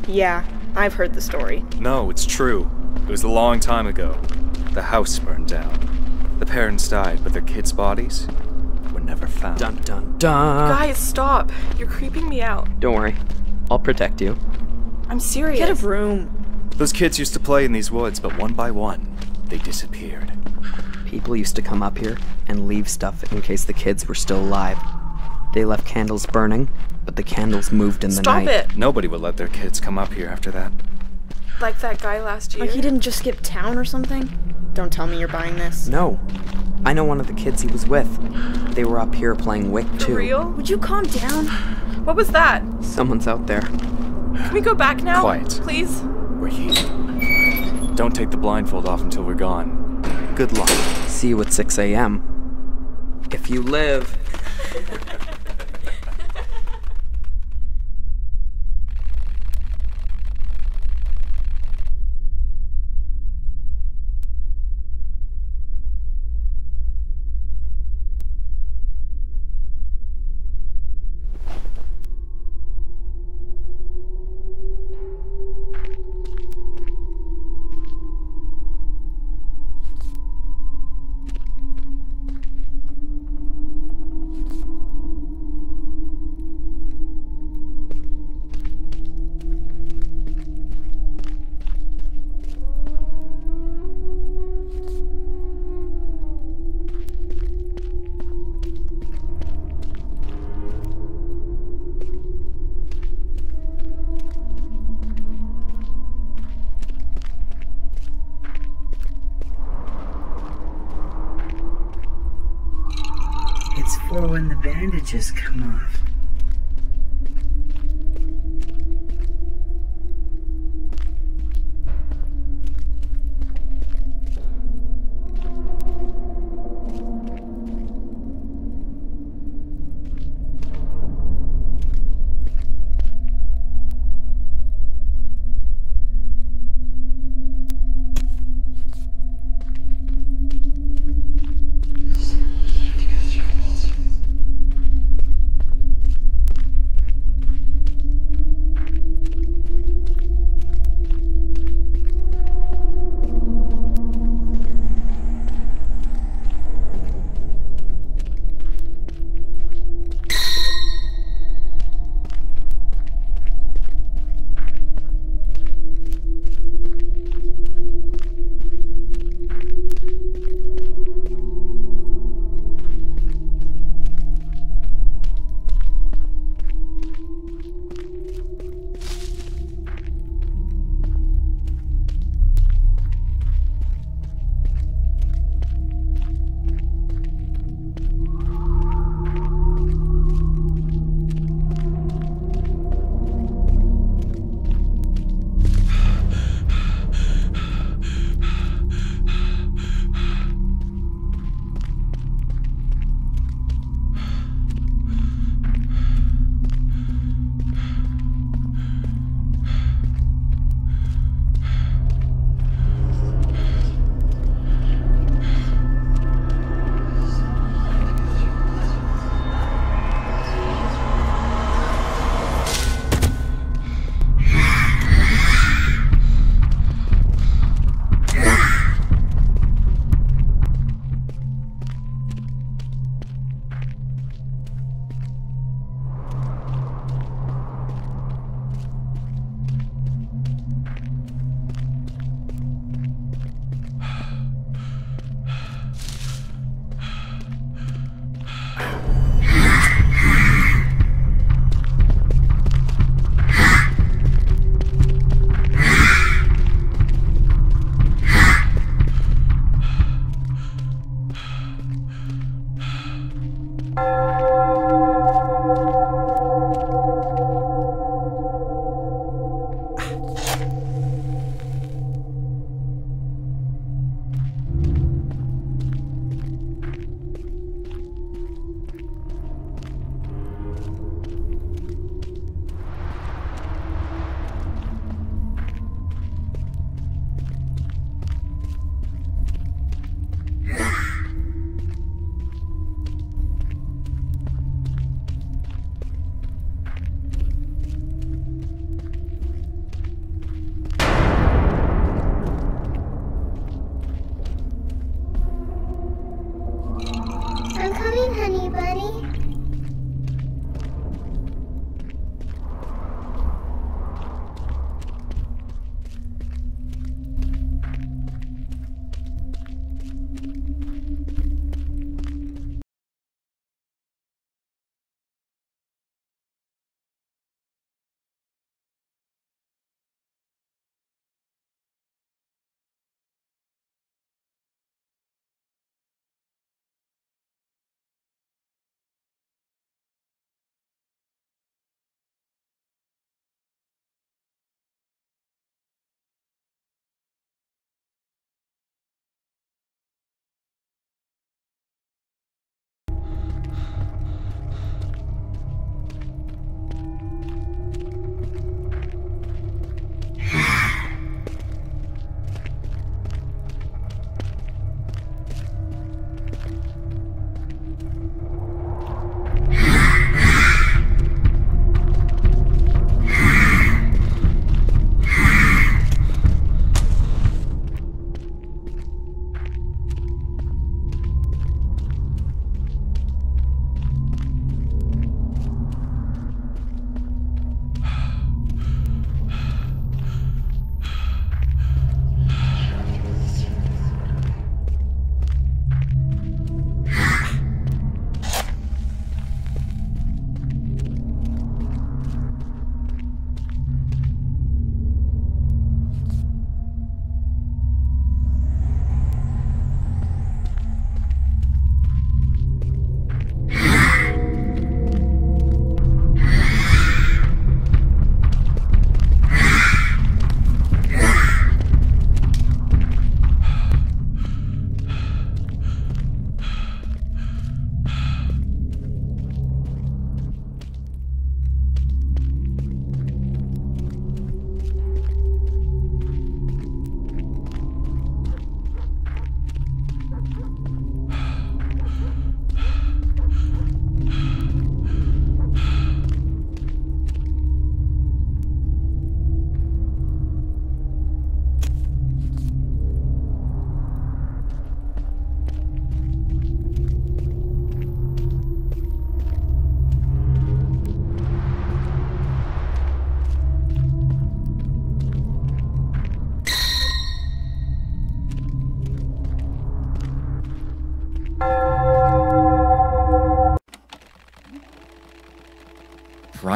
Yeah, I've heard the story. No, it's true. It was a long time ago. The house burned down. The parents died, but their kids' bodies were never found. Dun dun dun. Guys, stop. You're creeping me out. Don't worry. I'll protect you. I'm serious. Get a room. Those kids used to play in these woods, but one by one, they disappeared. People used to come up here and leave stuff in case the kids were still alive. They left candles burning, but the candles moved in the night. Stop it! Nobody would let their kids come up here after that. Like that guy last year? Like he didn't just skip town or something? Don't tell me you're buying this. No. I know one of the kids he was with. They were up here playing Wick too. For real? Would you calm down? What was that? Someone's out there. Can we go back now? Quiet. Please? We're here. Don't take the blindfold off until we're gone. Good luck. See you at 6 a.m. If you live. It's for when the bandages come off.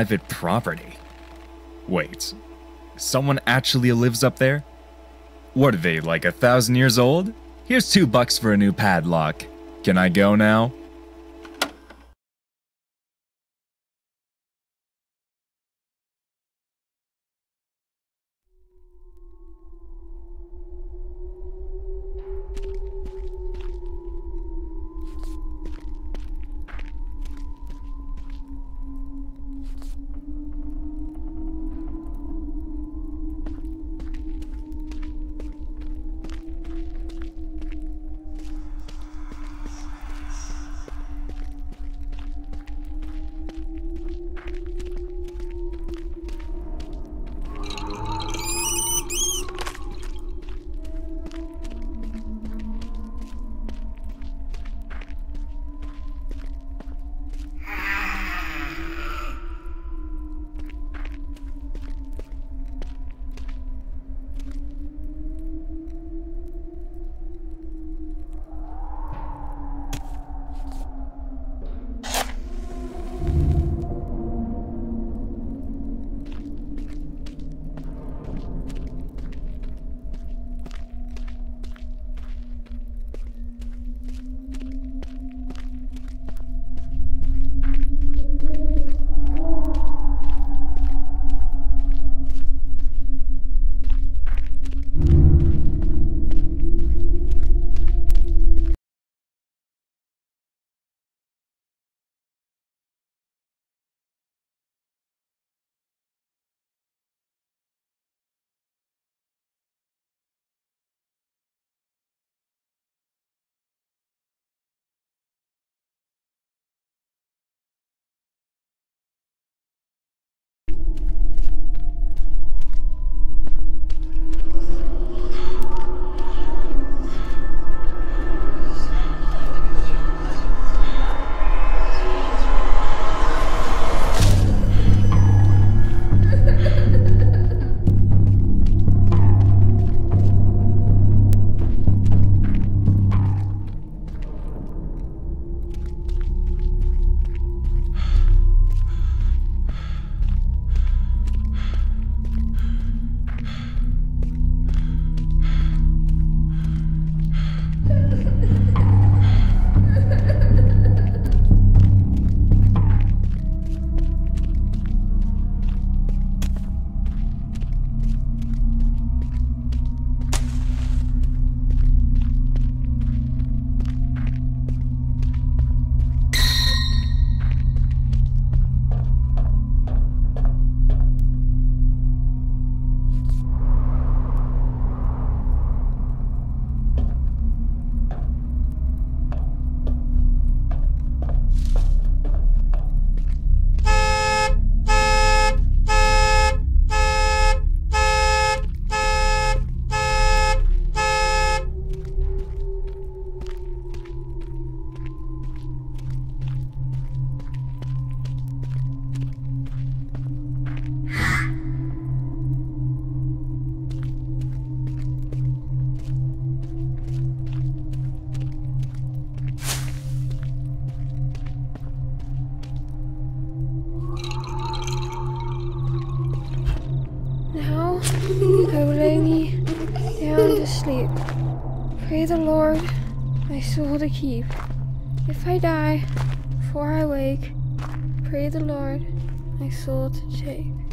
private property. Wait, someone actually lives up there? What are they, like 1,000 years old? Here's $2 for a new padlock. Can I go now? sleep. Pray the Lord my soul to keep. If I die before I wake, pray the Lord my soul to take.